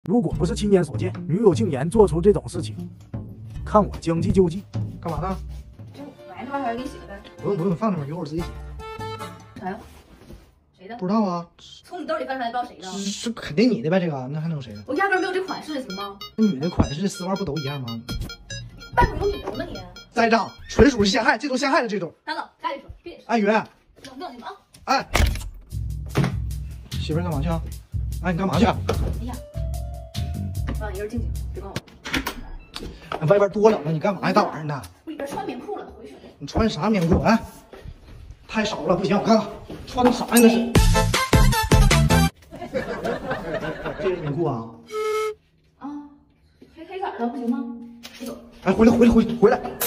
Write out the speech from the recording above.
如果不是亲眼所见，女友竟然做出这种事情，看我将计就计。 干嘛呢？ 就买那玩意儿给你洗了呗。 不用，放那边，一会儿我自己洗。 啥呀？谁的？ 不知道啊， 从你兜里翻出来不知道谁的？ 是肯定你的呗，这个那还能有谁的？ 我压根没有这款式，行吗？ 那女的款式丝袜不都一样吗？ 半途有理由呢你。 栽赃，纯属是陷害，这都陷害了这种。 等等，赶紧说，别说。 哎，雨， 冷静啊！ 哎，媳妇儿干嘛去啊？哎，你干嘛去？ 哎呀，让你一人静静，别管我。 哎，外边多冷了，你干嘛呀？大晚上的。 我里边穿棉裤了，回去。 你穿啥棉裤？哎，太少了，不行，我看看穿的啥呀？那是。这是棉裤啊？ 啊，黑色的不行吗？你走。 哎，回来！